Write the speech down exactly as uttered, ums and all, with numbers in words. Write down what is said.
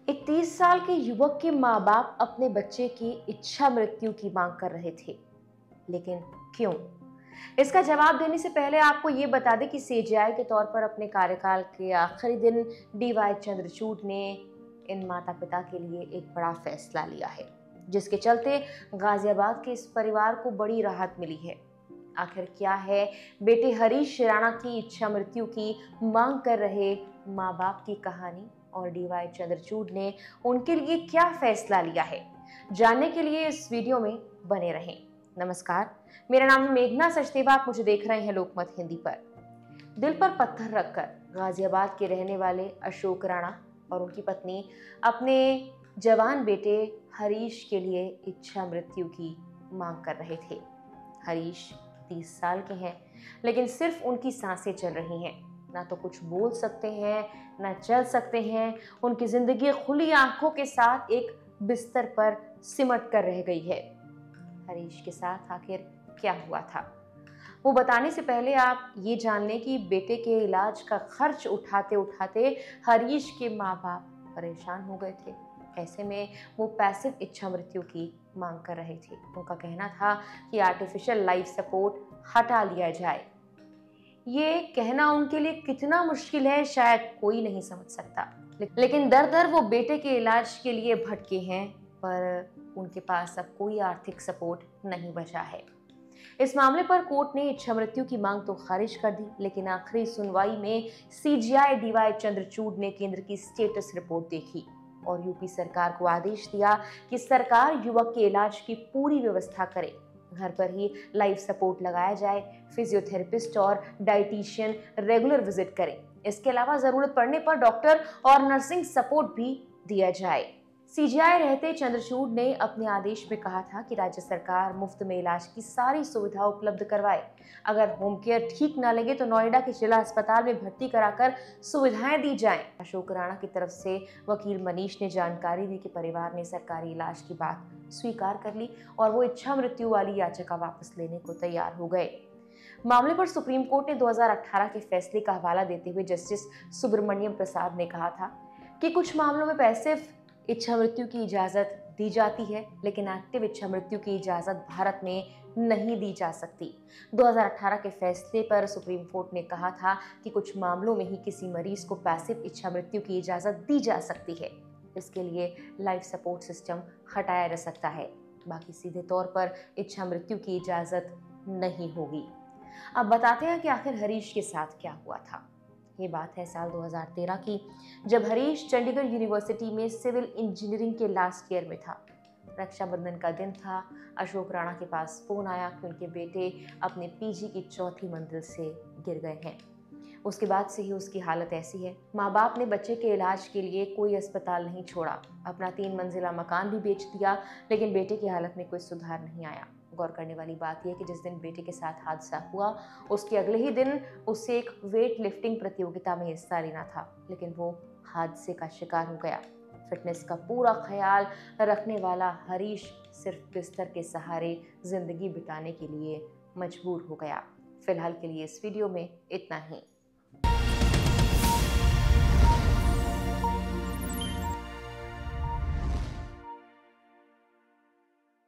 एक तीस साल के युवक के माँ बाप अपने बच्चे की इच्छा मृत्यु की मांग कर रहे थे, लेकिन क्यों? इसका जवाब देने से पहले आपको ये बता दें कि सीजेआई के तौर पर अपने कार्यकाल के आखिरी दिन डीवाई चंद्रचूड़ ने इन माता पिता के लिए एक बड़ा फैसला लिया है, जिसके चलते गाजियाबाद के इस परिवार को बड़ी राहत मिली है। आखिर क्या है बेटे हरीश राणा की इच्छा मृत्यु की मांग कर रहे माँ बाप की कहानी और डीवाई चंद्रचूड़ ने उनके लिए क्या फैसला लिया है? जानने के लिए इस वीडियो में बने रहें। नमस्कार, मेरा नाम है मेघना सचदेवा। आप मुझे देख रहे हैं लोकमत हिंदी पर। दिल पर पत्थर रखकर गाजियाबाद के रहने वाले अशोक राणा और उनकी पत्नी अपने जवान बेटे हरीश के लिए इच्छा मृत्यु की मांग कर रहे थे। हरीश तीस साल के हैं, लेकिन सिर्फ उनकी सांसें चल रही हैं। ना तो कुछ बोल सकते हैं, ना चल सकते हैं। उनकी जिंदगी खुली आंखों के साथ एक बिस्तर पर सिमट कर रह गई है। हरीश के साथ आखिर क्या हुआ था, वो बताने से पहले आप ये जान लें कि बेटे के इलाज का खर्च उठाते उठाते हरीश के माँ बाप परेशान हो गए थे। ऐसे में वो पैसिव इच्छा मृत्यु की मांग कर रहे थे। उनका कहना था कि आर्टिफिशियल लाइफ सपोर्ट हटा लिया जाए। ये कहना उनके लिए कितना मुश्किल है शायद कोई नहीं समझ सकता, लेकिन दर दर वो बेटे के इलाज के लिए भटके हैं, पर उनके पास अब कोई आर्थिक सपोर्ट नहीं बचा है। इस मामले पर कोर्ट ने इच्छा मृत्यु की मांग तो खारिज कर दी, लेकिन आखिरी सुनवाई में सीजेआई डीवाई चंद्रचूड़ ने केंद्र की स्टेटस रिपोर्ट देखी और यूपी सरकार को आदेश दिया कि सरकार युवक के इलाज की पूरी व्यवस्था करे। घर पर ही लाइफ सपोर्ट लगाया जाए, फिजियोथेरेपिस्ट और डाइटिशियन रेगुलर विजिट करें। इसके अलावा जरूरत पड़ने पर डॉक्टर और नर्सिंग सपोर्ट भी दिया जाए। सीजेआई रहते चंद्रचूड़ ने अपने आदेश में कहा था कि राज्य सरकार मुफ्त में इलाज की सारी सुविधा उपलब्ध करवाए। अगर होम केयर ठीक ना लगे तो नोएडा के जिला अस्पताल में भर्ती कराकर सुविधाएं दी जाएं। अशोक राणा की तरफ से वकील मनीष ने जानकारी दी कि परिवार ने सरकारी इलाज की बात स्वीकार कर ली और वो इच्छा मृत्यु वाली याचिका वापस लेने को तैयार हो गए। मामले पर सुप्रीम कोर्ट ने दो हज़ार अठारह के फैसले का हवाला देते हुए जस्टिस सुब्रमण्यम प्रसाद ने कहा था कि कुछ मामलों में पैसिव इच्छा मृत्यु की इजाजत दी जाती है, लेकिन एक्टिव इच्छा मृत्यु की इजाजत भारत में नहीं दी जा सकती। दो हज़ार अठारह के फैसले पर सुप्रीम कोर्ट ने कहा था कि कुछ मामलों में ही किसी मरीज को पैसिव इच्छा मृत्यु की इजाजत दी जा सकती है। इसके लिए लाइफ सपोर्ट सिस्टम हटाया जा सकता है, बाकी सीधे तौर पर इच्छा मृत्यु की इजाजत नहीं होगी। अब बताते हैं कि आखिर हरीश के साथ क्या हुआ था। ये बात है साल दो हज़ार तेरह की, जब हरीश चंडीगढ़ यूनिवर्सिटी में सिविल इंजीनियरिंग के लास्ट ईयर में था। रक्षाबंधन का दिन था। अशोक राणा के पास फोन आया कि उनके बेटे अपने पीजी की चौथी मंजिल से गिर गए हैं। उसके बाद से ही उसकी हालत ऐसी है। माँ बाप ने बच्चे के इलाज के लिए कोई अस्पताल नहीं छोड़ा, अपना तीन मंजिला मकान भी बेच दिया, लेकिन बेटे की हालत में कोई सुधार नहीं आया। गौर करने वाली बात यह कि जिस दिन बेटे के साथ हादसा हुआ उसके अगले ही दिन उसे एक वेट लिफ्टिंग प्रतियोगिता में हिस्सा लेना था, लेकिन वो हादसे का शिकार हो गया। फिटनेस का पूरा ख्याल रखने वाला हरीश सिर्फ बिस्तर के सहारे जिंदगी बिताने के लिए मजबूर हो गया। फिलहाल के लिए इस वीडियो में इतना ही।